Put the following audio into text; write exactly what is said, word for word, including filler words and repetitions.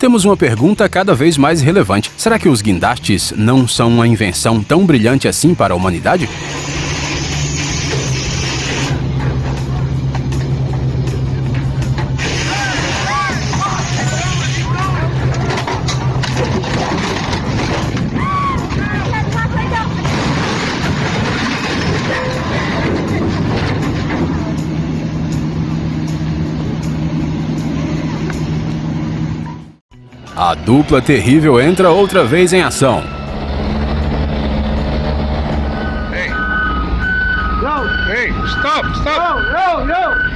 Temos uma pergunta cada vez mais relevante. Será que os guindastes não são uma invenção tão brilhante assim para a humanidade? A dupla terrível entra outra vez em ação. Hey! No! Hey! Stop! Stop! No! No! No!